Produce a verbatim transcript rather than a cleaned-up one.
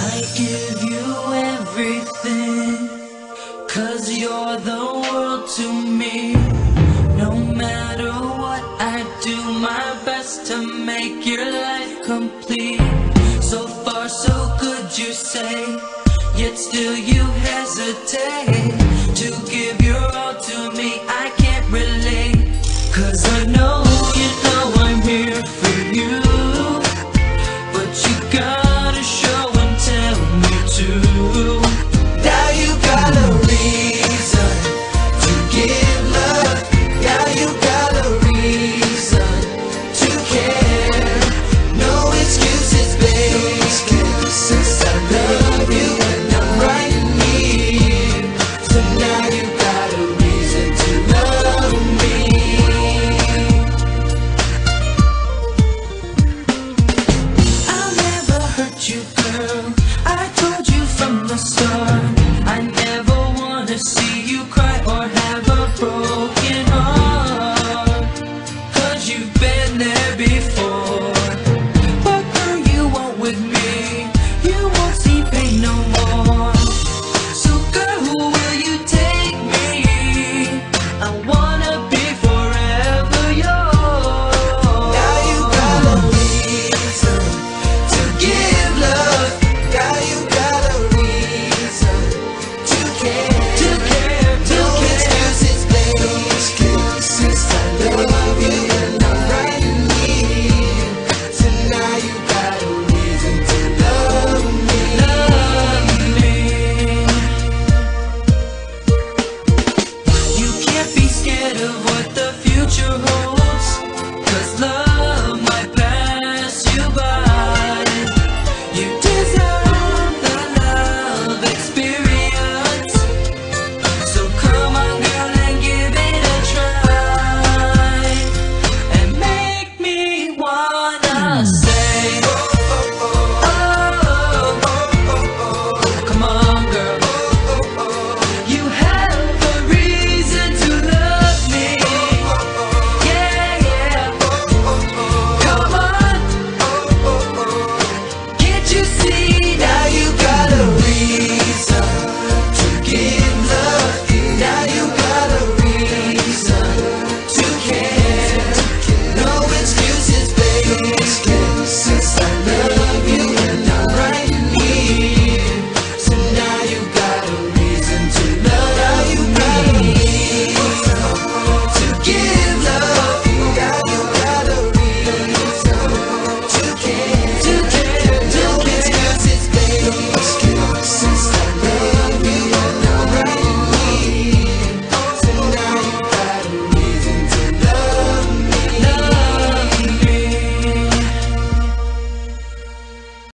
I give you everything, 'cause you're the world to me. No matter what, I do my best to make your life complete. So far so good, you say, yet still you hesitate to give your all to me. I can't relate, 'cause I know you know I'm here for you, but you gotta show and tell me too. Now you got a reason to give love. Now you got a reason to care. No excuses, baby, 'cause I love you and I'm right here. So now you got a reason to love me. I'll never hurt you, girl.